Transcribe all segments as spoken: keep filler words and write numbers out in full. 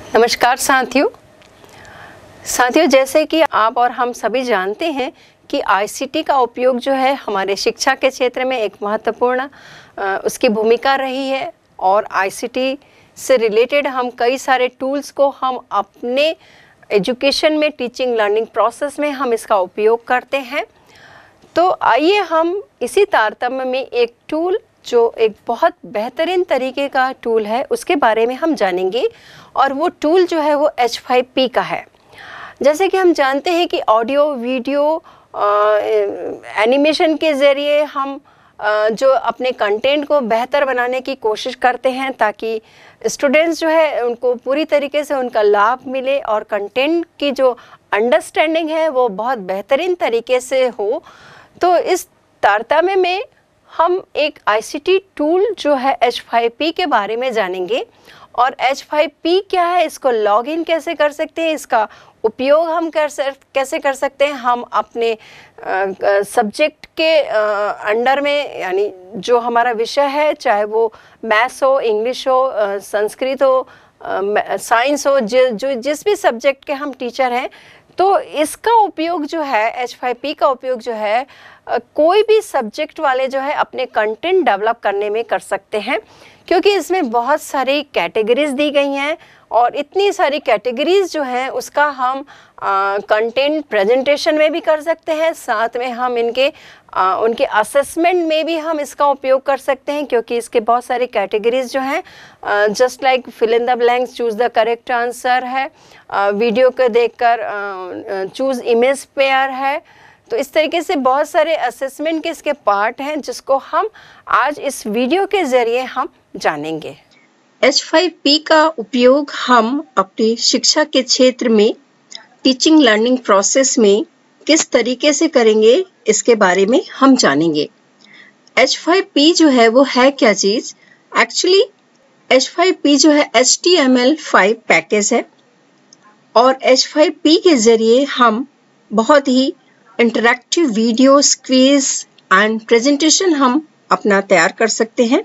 नमस्कार साथियों साथियों जैसे कि आप और हम सभी जानते हैं कि आईसीटी का उपयोग जो है हमारे शिक्षा के क्षेत्र में एक महत्वपूर्ण उसकी भूमिका रही है और आईसीटी से रिलेटेड हम कई सारे टूल्स को हम अपने एजुकेशन में टीचिंग लर्निंग प्रोसेस में हम इसका उपयोग करते हैं। तो आइए हम इसी तारतम्य में एक टूल जो एक बहुत बेहतरीन तरीके का टूल है उसके बारे में हम जानेंगे और वो टूल जो है वो एच फाइव पी का है। जैसे कि हम जानते हैं कि ऑडियो वीडियो एनिमेशन के ज़रिए हम आ, जो अपने कंटेंट को बेहतर बनाने की कोशिश करते हैं ताकि स्टूडेंट्स जो है उनको पूरी तरीके से उनका लाभ मिले और कंटेंट की जो अंडरस्टैंडिंग है वो बहुत बेहतरीन तरीके से हो। तो इस तारतम्य में हम एक आईसीटी टूल जो है एच फाइव पी के बारे में जानेंगे और एच फाइव पी क्या है, इसको लॉगिन कैसे कर सकते हैं, इसका उपयोग हम कर सक कैसे कर सकते हैं हम अपने सब्जेक्ट के अंडर में, यानी जो हमारा विषय है चाहे वो मैथ्स हो, इंग्लिश हो, संस्कृत हो, साइंस हो, जो जो जिस भी सब्जेक्ट के हम टीचर हैं तो इसका उपयोग जो है एच फाइव पी का उपयोग जो है कोई भी सब्जेक्ट वाले जो है अपने कंटेंट डेवलप करने में कर सकते हैं, क्योंकि इसमें बहुत सारी कैटेगरीज दी गई हैं और इतनी सारी कैटेगरीज जो हैं उसका हम कंटेंट प्रेजेंटेशन में भी कर सकते हैं, साथ में हम इनके आ, उनके असेसमेंट में भी हम इसका उपयोग कर सकते हैं, क्योंकि इसके बहुत सारी कैटेगरीज जो हैं just like fill in the blanks, choose the correct answer है, आ, वीडियो को देखकर चूज़ इमेज पेयर है। तो इस तरीके से बहुत सारे असेसमेंट के इसके पार्ट हैं जिसको हम आज इस वीडियो के ज़रिए हम जानेंगे। एच फाइव पी का उपयोग हम अपनी शिक्षा के क्षेत्र में टीचिंग लर्निंग प्रोसेस में किस तरीके से करेंगे इसके बारे में हम जानेंगे। एच फाइव पी जो है वो है क्या चीज़? एक्चुअली एच फाइव पी जो है H T M L five package है और एच फाइव पी के ज़रिए हम बहुत ही interactive videos, quiz and presentation हम अपना तैयार कर सकते हैं।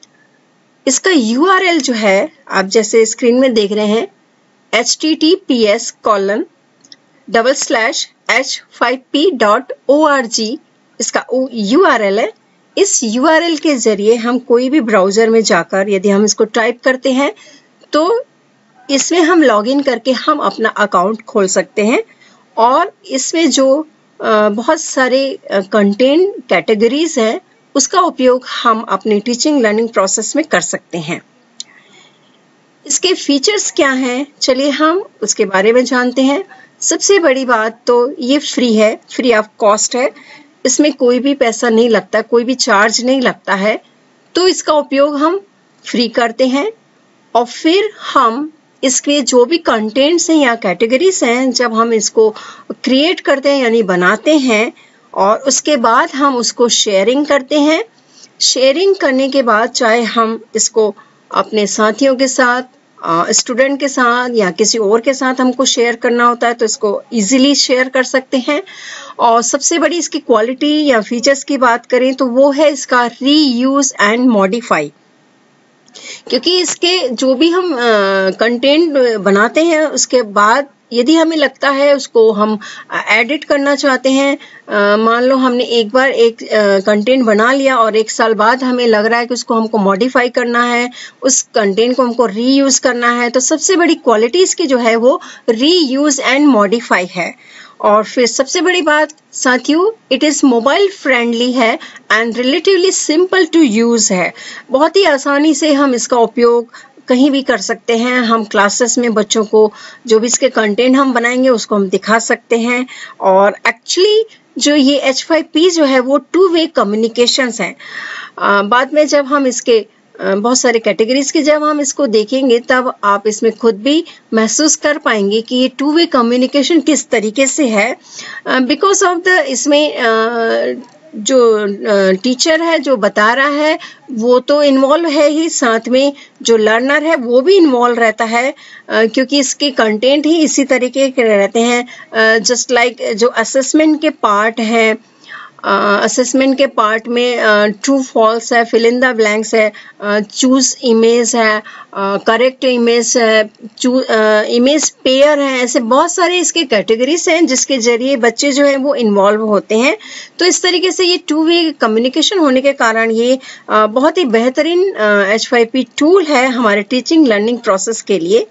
इसका यू आर एल जो है आप जैसे स्क्रीन में देख रहे हैं H T T P S colon double slash H five P dot O R G इसका यू आर एल है। इस यू आर एल के जरिए हम कोई भी ब्राउजर में जाकर यदि हम इसको टाइप करते हैं तो इसमें हम लॉगिन करके हम अपना अकाउंट खोल सकते हैं और इसमें जो बहुत सारे कंटेंट कैटेगरीज हैं उसका उपयोग हम अपनी टीचिंग लर्निंग प्रोसेस में कर सकते हैं। इसके फीचर्स क्या हैं, चलिए हम उसके बारे में जानते हैं। सबसे बड़ी बात तो ये फ्री है, फ्री ऑफ कॉस्ट है, इसमें कोई भी पैसा नहीं लगता, कोई भी चार्ज नहीं लगता है, तो इसका उपयोग हम फ्री करते हैं और फिर हम इसके जो भी कंटेंट्स हैं या कैटेगरीज हैं जब हम इसको क्रिएट करते हैं यानी बनाते हैं और उसके बाद हम उसको शेयरिंग करते हैं। शेयरिंग करने के बाद चाहे हम इसको अपने साथियों के साथ, स्टूडेंट के साथ या किसी और के साथ हमको शेयर करना होता है तो इसको इजीली शेयर कर सकते हैं। और सबसे बड़ी इसकी क्वालिटी या फीचर्स की बात करें तो वो है इसका रीयूज एंड मॉडिफाई, क्योंकि इसके जो भी हम कंटेंट बनाते हैं उसके बाद यदि हमें लगता है उसको हम एडिट करना चाहते हैं, मान लो हमने एक बार एक कंटेंट बना लिया और एक साल बाद हमें लग रहा है कि उसको हमको मॉडिफाई करना है, उस कंटेंट को हमको रीयूज करना है, तो सबसे बड़ी क्वालिटी इसकी जो है वो रीयूज एंड मॉडिफाई है। और फिर सबसे बड़ी बात साथियों, इट इज़ मोबाइल फ्रेंडली है and relatively simple to use है। बहुत ही आसानी से हम इसका उपयोग कहीं भी कर सकते हैं। हम क्लासेस में बच्चों को जो भी इसके कंटेंट हम बनाएंगे उसको हम दिखा सकते हैं। और एक्चुअली जो ये एच फाइव पी जो है वो टू वे कम्युनिकेशंस हैं। बाद में जब हम इसके बहुत सारे कैटेगरीज के जब हम इसको देखेंगे तब आप इसमें खुद भी महसूस कर पाएंगे कि ये टू वे कम्युनिकेशन किस तरीके से है। बिकॉज ऑफ द इसमें जो टीचर है जो बता रहा है वो तो इन्वॉल्व है ही, साथ में जो लर्नर है वो भी इन्वॉल्व रहता है, क्योंकि इसके कंटेंट ही इसी तरीके के रहते हैं। जस्ट लाइक जो असेसमेंट के पार्ट हैं असेसमेंट के पार्ट में ट्रू फॉल्स है, फिल इन द ब्लैंक्स है, चूज इमेज है, करेक्ट इमेज है, इमेज पेयर है, ऐसे बहुत सारे इसके कैटेगरीज हैं जिसके जरिए बच्चे जो है वो इन्वॉल्व होते हैं। तो इस तरीके से ये टू वे कम्युनिकेशन होने के कारण ये uh, बहुत ही बेहतरीन एच फाइव पी टूल है हमारे टीचिंग लर्निंग प्रोसेस के लिए।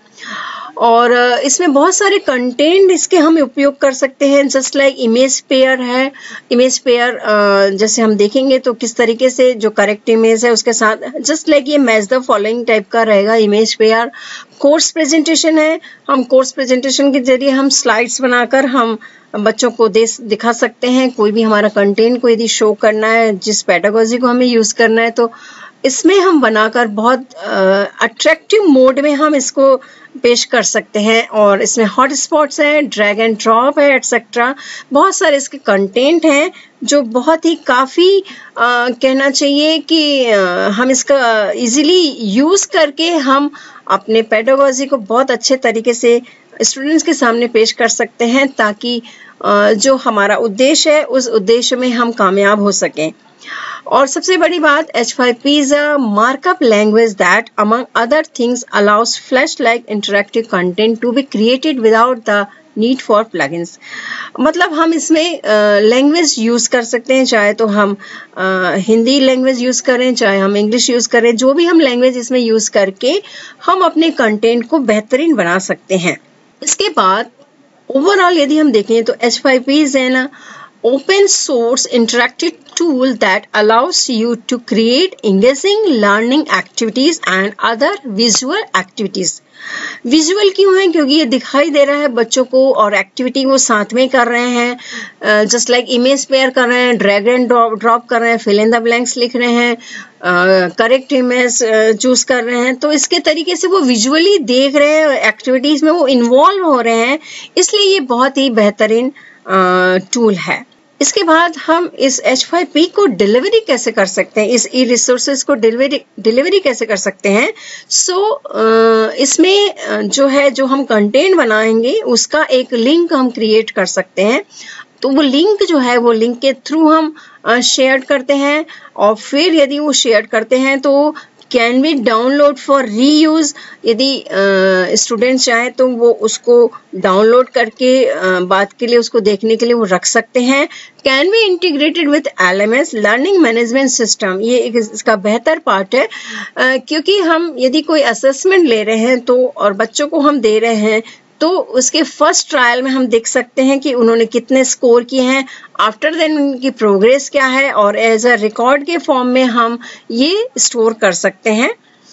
और इसमें बहुत सारे कंटेंट इसके हम उपयोग कर सकते हैं, जस्ट लाइक इमेज पेयर है। इमेज पेयर जैसे हम देखेंगे तो किस तरीके से जो करेक्ट इमेज है उसके साथ जस्ट लाइक ये मैच द फॉलोइंग टाइप का रहेगा इमेज पेयर। कोर्स प्रेजेंटेशन है, हम कोर्स प्रेजेंटेशन के जरिए हम स्लाइड्स बनाकर हम बच्चों को दे दिखा सकते हैं। कोई भी हमारा कंटेंट को यदि शो करना है, जिस पेडागोजी को हमें यूज करना है, तो इसमें हम बनाकर बहुत अट्रैक्टिव मोड में हम इसको पेश कर सकते हैं। और इसमें हॉट स्पॉट्स हैं, ड्रैग एंड ड्रॉप है, एटसेट्रा, बहुत सारे इसके कंटेंट हैं जो बहुत ही काफ़ी कहना चाहिए कि आ, हम इसका इजीली यूज़ करके हम अपने पेडागोजी को बहुत अच्छे तरीके से स्टूडेंट्स के सामने पेश कर सकते हैं, ताकि आ, जो हमारा उद्देश्य है उस उद्देश्य में हम कामयाब हो सकें। और सबसे बड़ी बात, H five P is a markup language that among other things allows flash-like interactive content to be created without the need for plugins। मतलब हम इसमें लैंग्वेज uh, यूज कर सकते हैं, चाहे तो हम uh, हिंदी लैंग्वेज यूज करें, चाहे हम इंग्लिश यूज करें, जो भी हम लैंग्वेज इसमें यूज करके हम अपने कंटेंट को बेहतरीन बना सकते हैं। इसके बाद ओवरऑल यदि हम देखें तो H five P is an open source interactive tool that allows you to create engaging learning activities and other visual activities। Visual क्यों है? क्योंकि ये दिखाई दे रहा है बच्चों को और एक्टिविटी वो साथ में कर रहे हैं, जस्ट लाइक इमेज पेयर कर रहे हैं, ड्रैग एंड ड्रॉप कर रहे हैं, फिल इन द ब्लैंक्स लिख रहे हैं, करेक्ट इमेज चूज कर रहे हैं। तो इसके तरीके से वो विजुअली देख रहे हैं, एक्टिविटीज में वो इन्वॉल्व हो रहे हैं, इसलिए ये बहुत ही बेहतरीन टूल है। इसके बाद हम इस एच फाइव पी को डिलीवरी कैसे कर सकते हैं, इस ई रिसोर्सेज को डिलीवरी डिलीवरी कैसे कर सकते हैं। सो so, इसमें जो है जो हम कंटेंट बनाएंगे उसका एक लिंक हम क्रिएट कर सकते हैं। तो वो लिंक जो है वो लिंक के थ्रू हम शेयर करते हैं, और फिर यदि वो शेयर करते हैं तो can be download for reuse. यदि स्टूडेंट चाहे तो वो उसको डाउनलोड करके uh, बाद के लिए उसको देखने के लिए वो रख सकते हैं। Can be integrated with L M S learning management system, ये एक इसका बेहतर पार्ट है, uh, क्योंकि हम यदि कोई असेसमेंट ले रहे हैं तो और बच्चों को हम दे रहे हैं तो उसके फर्स्ट ट्रायल में हम देख सकते हैं कि उन्होंने कितने स्कोर किए हैं, आफ्टर देन उनकी प्रोग्रेस क्या है, और एज अ रिकॉर्ड के फॉर्म में हम ये स्टोर कर सकते हैं।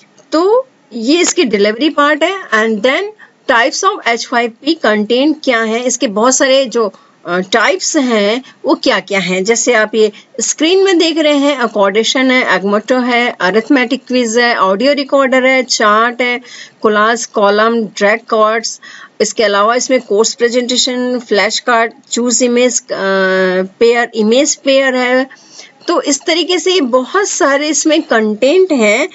तो ये इसकी डिलीवरी पार्ट है। And then types of H five P content क्या है, इसके बहुत सारे जो टाइप्स uh, हैं वो क्या क्या हैं। जैसे आप ये स्क्रीन में देख रहे हैं, अकॉर्डेशन है, एगमोटो है, अरिथमेटिक क्विज है, ऑडियो रिकॉर्डर है, चार्ट है, कोलाज, कॉलम, ड्रैग कार्ड्स। इसके अलावा इसमें course presentation, flash card, choose image pair, image pair है। तो इस तरीके से बहुत सारे इसमें कंटेंट हैं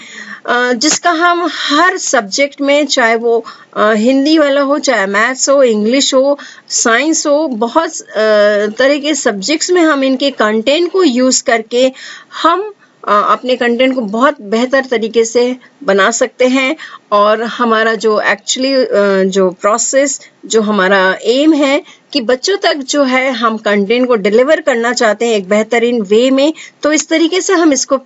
जिसका हम हर सब्जेक्ट में, चाहे वो हिंदी वाला हो, चाहे मैथ्स हो, इंग्लिश हो, साइंस हो, बहुत तरह के सब्जेक्ट्स में हम इनके कंटेंट को यूज करके हम अपने कंटेंट को बहुत बेहतर तरीके से बना सकते हैं। और हमारा जो एक्चुअली जो प्रोसेस, जो हमारा एम है कि बच्चों तक जो है हम कंटेंट को डिलीवर करना चाहते हैं एक बेहतरीन वे में, तो इस तरीके से हम इसको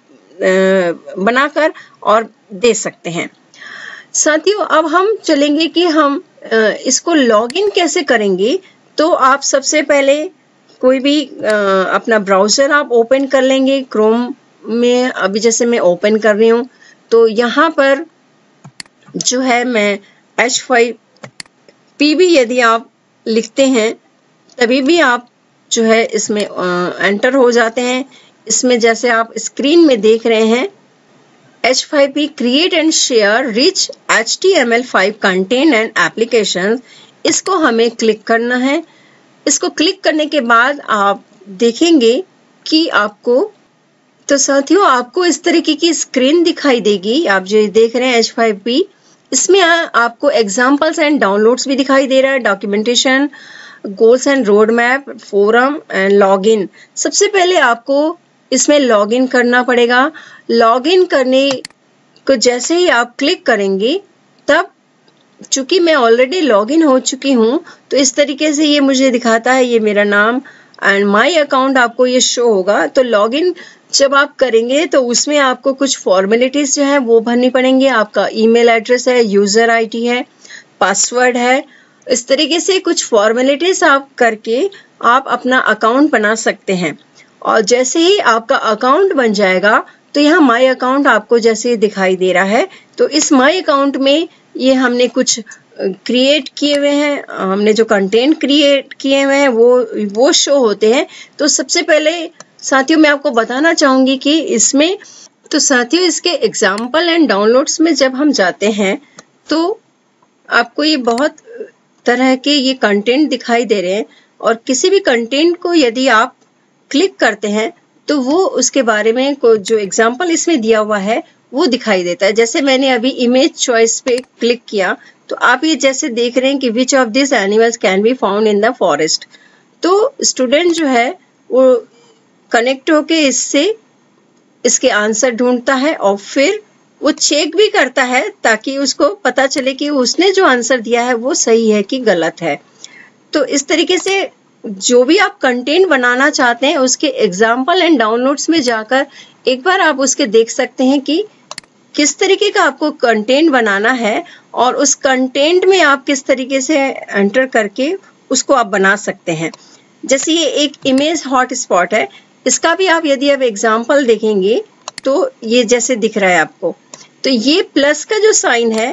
बनाकर और दे सकते हैं। साथियों, अब हम चलेंगे कि हम इसको लॉगिन कैसे करेंगे। तो आप सबसे पहले कोई भी अपना ब्राउजर आप ओपन कर लेंगे, क्रोम में अभी जैसे मैं ओपन कर रही हूँ, तो यहाँ पर जो है मैं एच फाइव पी भी यदि आप लिखते हैं तभी भी आप जो है इसमें एंटर हो जाते हैं। इसमें जैसे आप स्क्रीन में देख रहे हैं, H five P create and share rich H T M L five content and application, इसको हमें क्लिक करना है। इसको क्लिक करने के बाद आप देखेंगे कि आपको, तो साथियों आपको इस तरीके की स्क्रीन दिखाई देगी। आप जो देख रहे हैं एच फाइव पी, इसमें आपको एग्जाम्पल्स एंड डाउनलोड्स भी दिखाई दे रहा है, documentation, goals and road map, forum and login. सबसे पहले आपको इसमें लॉगिन करना पड़ेगा। लॉगिन करने को जैसे ही आप क्लिक करेंगे, तब चूंकि मैं ऑलरेडी लॉगिन हो चुकी हूँ तो इस तरीके से ये मुझे दिखाता है, ये मेरा नाम एंड माय अकाउंट आपको ये शो होगा। तो लॉगिन जब आप करेंगे तो उसमें आपको कुछ फॉर्मेलिटीज जो है वो भरनी पड़ेंगे। आपका ईमेल एड्रेस है, यूजर आईडी है, पासवर्ड है, इस तरीके से कुछ फॉर्मेलिटीज आप करके आप अपना अकाउंट बना सकते हैं। और जैसे ही आपका अकाउंट बन जाएगा तो यहाँ माय अकाउंट आपको जैसे दिखाई दे रहा है, तो इस माय अकाउंट में ये हमने कुछ क्रिएट किए हुए हैं, हमने जो कंटेंट क्रिएट किए हुए हैं वो वो शो होते हैं। तो सबसे पहले साथियों मैं आपको बताना चाहूंगी कि इसमें तो साथियों इसके एग्जाम्पल एंड डाउनलोड्स में जब हम जाते हैं तो आपको ये बहुत तरह के ये कंटेंट दिखाई दे रहे हैं, और किसी भी कंटेंट को यदि आप क्लिक करते हैं तो वो उसके बारे में को जो एग्जाम्पल इसमें दिया हुआ है वो दिखाई देता है। जैसे मैंने अभी इमेज चॉइस पे क्लिक किया तो आप ये जैसे देख रहे हैं कि which of this animals can be found in the forest. तो स्टूडेंट जो है वो कनेक्ट होके इससे इसके आंसर ढूंढता है और फिर वो चेक भी करता है ताकि उसको पता चले कि उसने जो आंसर दिया है वो सही है कि गलत है। तो इस तरीके से जो भी आप कंटेंट बनाना चाहते हैं उसके एग्जाम्पल एंड डाउनलोड्स में जाकर एक बार आप उसके देख सकते हैं कि किस तरीके का आपको कंटेंट बनाना है, और उस कंटेंट में आप किस तरीके से एंटर करके उसको आप बना सकते हैं। जैसे ये एक इमेज हॉट स्पॉट है, इसका भी आप यदि आप एग्जाम्पल देखेंगे तो ये जैसे दिख रहा है आपको, तो ये प्लस का जो साइन है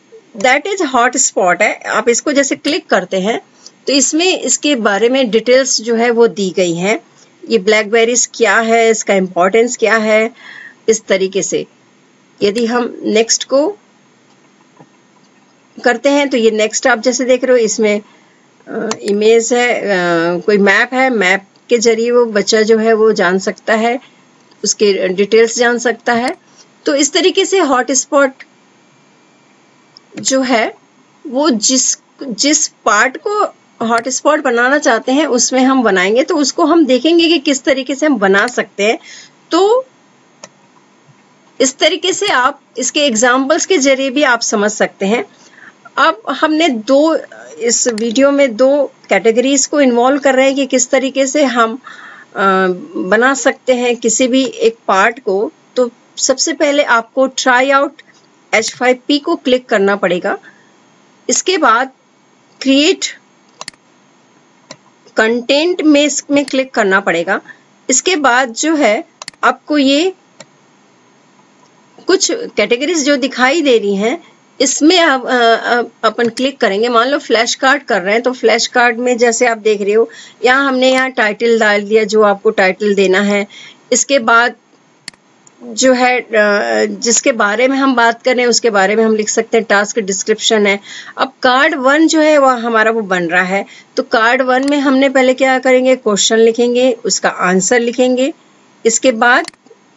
दैट इज हॉट स्पॉट है। आप इसको जैसे क्लिक करते हैं तो इसमें इसके बारे में डिटेल्स जो है वो दी गई हैं। ये ब्लैकबेरीज क्या है, इसका इम्पोर्टेंस क्या है, इस तरीके से। यदि हम नेक्स्ट को करते हैं तो ये नेक्स्ट आप जैसे देख रहे हो इसमें इमेज है, आ, कोई मैप है, मैप के जरिए वो बच्चा जो है वो जान सकता है, उसके डिटेल्स जान सकता है। तो इस तरीके से हॉट स्पॉट जो है वो जिस जिस पार्ट को हॉट स्पॉट बनाना चाहते हैं उसमें हम बनाएंगे, तो उसको हम देखेंगे कि किस तरीके से हम बना सकते हैं। तो इस तरीके से आप इसके एग्जाम्पल्स के जरिए भी आप समझ सकते हैं। अब हमने दो इस वीडियो में दो कैटेगरीज को इन्वॉल्व कर रहे हैं कि किस तरीके से हम आ, बना सकते हैं किसी भी एक पार्ट को। तो सबसे पहले आपको try out H five P को क्लिक करना पड़ेगा। इसके बाद क्रिएट कंटेंट में में क्लिक करना पड़ेगा। इसके बाद जो है आपको ये कुछ कैटेगरीज जो दिखाई दे रही हैं इसमें आप अपन क्लिक करेंगे। मान लो फ्लैश कार्ड कर रहे हैं तो फ्लैश कार्ड में जैसे आप देख रहे हो यहाँ हमने यहाँ टाइटल डाल दिया जो आपको टाइटल देना है। इसके बाद जो है जिसके बारे में हम बात कर रहे हैं उसके बारे में हम लिख सकते हैं, टास्क डिस्क्रिप्शन है। अब कार्ड वन जो है वह हमारा वो बन रहा है, तो कार्ड वन में हमने पहले क्या करेंगे, क्वेश्चन लिखेंगे, उसका आंसर लिखेंगे। इसके बाद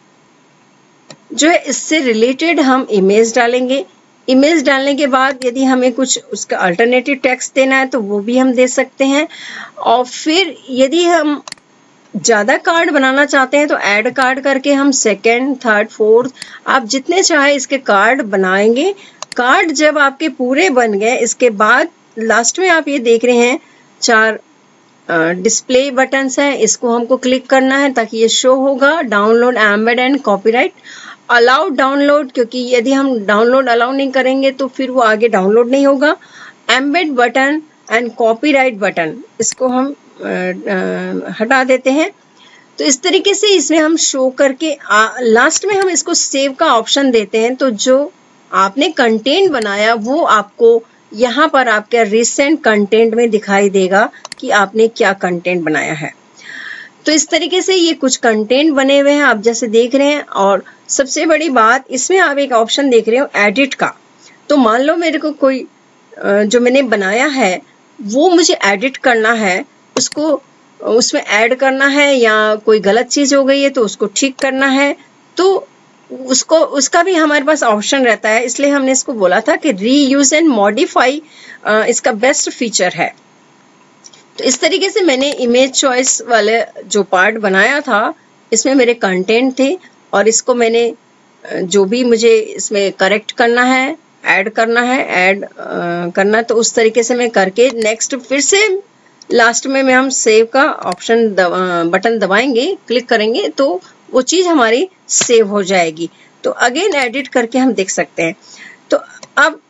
जो है इससे रिलेटेड हम इमेज डालेंगे। इमेज डालने के बाद यदि हमें कुछ उसका अल्टरनेटिव टेक्स्ट देना है तो वो भी हम दे सकते हैं। और फिर यदि हम ज़्यादा कार्ड बनाना चाहते हैं तो ऐड कार्ड करके हम सेकंड, थर्ड, फोर्थ आप जितने चाहे इसके कार्ड बनाएंगे। कार्ड जब आपके पूरे बन गए इसके बाद लास्ट में आप ये देख रहे हैं चार डिस्प्ले बटन्स हैं, इसको हमको क्लिक करना है ताकि ये शो होगा। Download, embed and copyright, allow download, क्योंकि यदि हम डाउनलोड अलाउ नहीं करेंगे तो फिर वो आगे डाउनलोड नहीं होगा। Embed button and copyright button, इसको हम आ, आ, हटा देते हैं। तो इस तरीके से इसमें हम शो करके आ, लास्ट में हम इसको सेव का ऑप्शन देते हैं। तो जो आपने कंटेंट बनाया वो आपको यहाँ पर आपके रिसेंट कंटेंट में दिखाई देगा कि आपने क्या कंटेंट बनाया है। तो इस तरीके से ये कुछ कंटेंट बने हुए हैं आप जैसे देख रहे हैं। और सबसे बड़ी बात इसमें आप एक ऑप्शन देख रहे हो एडिट का। तो मान लो मेरे को कोई जो मैंने बनाया है वो मुझे एडिट करना है, उसको उसमें ऐड करना है, या कोई गलत चीज हो गई है तो उसको ठीक करना है, तो उसको उसका भी हमारे पास ऑप्शन रहता है। इसलिए हमने इसको बोला था कि रीयूज एंड मॉडिफाई इसका बेस्ट फीचर है। तो इस तरीके से मैंने इमेज चॉइस वाले जो पार्ट बनाया था, इसमें मेरे कंटेंट थे और इसको मैंने जो भी मुझे इसमें करेक्ट करना है, ऐड करना है, ऐड करना, तो उस तरीके से मैं करके नेक्स्ट फिर से लास्ट में मैं हम सेव का ऑप्शन दबा, बटन दबाएंगे, क्लिक करेंगे तो वो चीज हमारी सेव हो जाएगी। तो अगेन एडिट करके हम देख सकते हैं। तो अब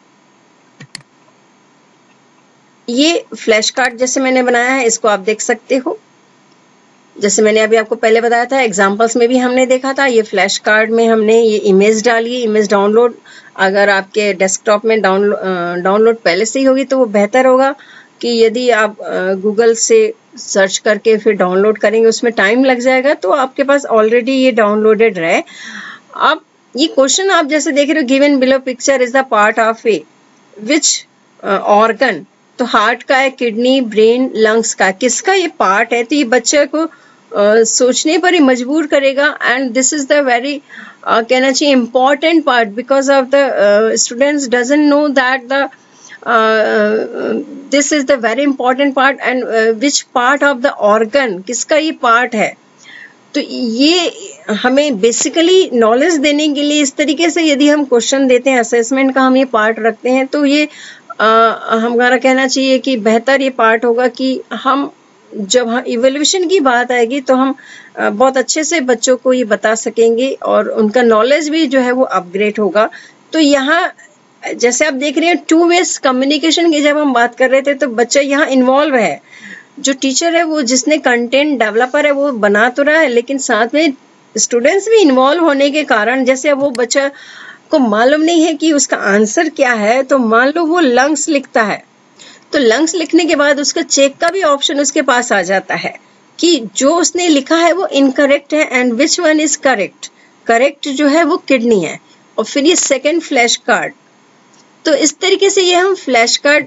ये फ्लैश कार्ड जैसे मैंने बनाया है, इसको आप देख सकते हो। जैसे मैंने अभी आपको पहले बताया था, एग्जांपल्स में भी हमने देखा था, ये फ्लैश कार्ड में हमने ये इमेज डाली है। इमेज डाउनलोड अगर आपके डेस्कटॉप में डाउनलोड डाउनलोड पहले से ही होगी तो वो बेहतर होगा कि यदि आप गूगल से सर्च करके फिर डाउनलोड करेंगे, उसमें टाइम लग जाएगा, तो आपके पास ऑलरेडी ये डाउनलोडेड रहे। अब ये क्वेश्चन आप जैसे देख रहे हो, given below picture is the part of a which organ, तो हार्ट का है, किडनी, ब्रेन, लंग्स का, किसका ये पार्ट है। तो ये बच्चे को uh, सोचने पर ही मजबूर करेगा। And this is the very कहना चाहिए important part, because of the students doesn't know that the this is the very important part and which part of the organ, किसका ये पार्ट है। तो ये हमें बेसिकली नॉलेज देने के लिए इस तरीके से यदि हम क्वेश्चन देते हैं, असेसमेंट का हम ये पार्ट रखते हैं, तो ये uh, हमारा कहना चाहिए कि बेहतर ये पार्ट होगा कि हम जब हम इवैल्यूएशन की बात आएगी तो हम uh, बहुत अच्छे से बच्चों को ये बता सकेंगे और उनका नॉलेज भी जो है वो अपग्रेड होगा। तो यहाँ जैसे आप देख रहे हैं टू वेज कम्युनिकेशन की जब हम बात कर रहे थे, तो बच्चा यहाँ इन्वॉल्व है। जो टीचर है वो जिसने कंटेंट डेवलपर है वो बना तो रहा है, लेकिन साथ में स्टूडेंट्स भी इन्वॉल्व होने के कारण जैसे वो बच्चा को मालूम नहीं है कि उसका आंसर क्या है, तो मान लो वो लंग्स लिखता है, तो लंग्स लिखने के बाद उसका चेक का भी ऑप्शन उसके पास आ जाता है कि जो उसने लिखा है वो इनकरेक्ट है and which one is correct. Correct जो है वो किडनी है। और फिर ये सेकेंड फ्लैश कार्ड, तो इस तरीके से ये हम फ्लैश कार्ड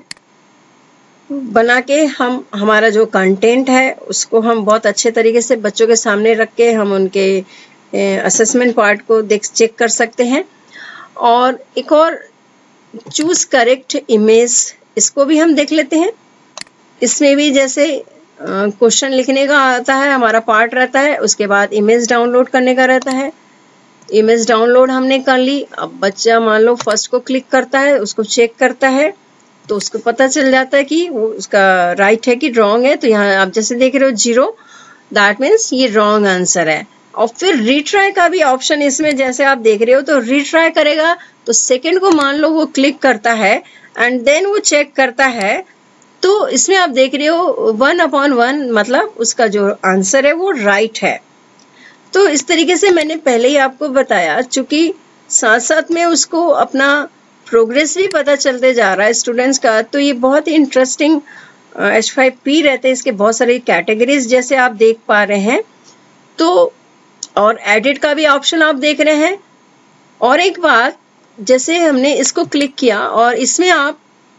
बना के हम हमारा जो कंटेंट है उसको हम बहुत अच्छे तरीके से बच्चों के सामने रख के हम उनके असेसमेंट पार्ट को देख चेक कर सकते हैं। और एक और चूज करेक्ट इमेज, इसको भी हम देख लेते हैं। इसमें भी जैसे क्वेश्चन लिखने का आता है, हमारा पार्ट रहता है, उसके बाद इमेज डाउनलोड करने का रहता है। इमेज डाउनलोड हमने कर ली। अब बच्चा मान लो फर्स्ट को क्लिक करता है, उसको चेक करता है, तो उसको पता चल जाता है कि वो उसका राइट है कि रॉन्ग है। तो यहाँ आप जैसे देख रहे हो जीरो, दैट मीन्स ये रॉन्ग आंसर है। और फिर रीट्राई का भी ऑप्शन इसमें जैसे आप देख रहे हो, तो रीट्राई करेगा तो सेकंड को मान लो वो क्लिक करता है एंड देन वो चेक करता है, तो इसमें आप देख रहे हो वन अपॉन वन, मतलब उसका जो आंसर है वो राइट है। तो इस तरीके से मैंने पहले ही आपको बताया, चूंकि साथ साथ में उसको अपना प्रोग्रेस भी पता चलते जा रहा है स्टूडेंट्स का, तो ये बहुत ही इंटरेस्टिंग एच फाइव पी रहते हैं। इसके बहुत सारे कैटेगरीज जैसे आप देख पा रहे हैं, तो और एडिट का भी ऑप्शन आप देख रहे हैं। और एक बात, जैसे हमने इसको क्लिक किया और इसमें आप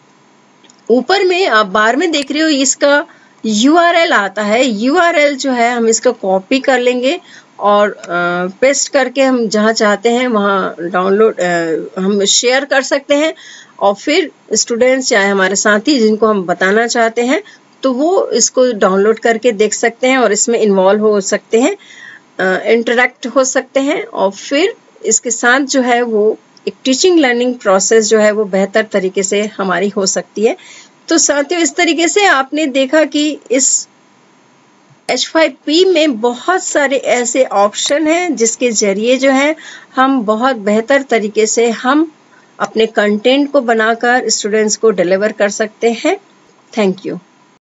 ऊपर में आप बार में देख रहे हो इसका यू आर एल आता है। यू आर एल जो है हम इसको कॉपी कर लेंगे और पेस्ट करके हम जहाँ चाहते हैं वहाँ डाउनलोड हम शेयर कर सकते हैं। और फिर स्टूडेंट्स चाहे हमारे साथी जिनको हम बताना चाहते हैं, तो वो इसको डाउनलोड करके देख सकते हैं और इसमें इन्वॉल्व हो सकते हैं, इंटरेक्ट हो सकते हैं। और फिर इसके साथ जो है वो एक टीचिंग लर्निंग प्रोसेस जो है वो बेहतर तरीके से हमारी हो सकती है। तो साथियों, इस तरीके से आपने देखा कि इस एच फाइव पी में बहुत सारे ऐसे ऑप्शन हैं जिसके जरिए जो है हम बहुत बेहतर तरीके से हम अपने कंटेंट को बनाकर स्टूडेंट्स को डिलीवर कर सकते हैं। Thank you.